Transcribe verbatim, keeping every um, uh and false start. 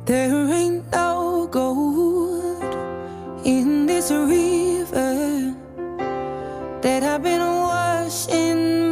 There ain't no gold in this river that I've been washing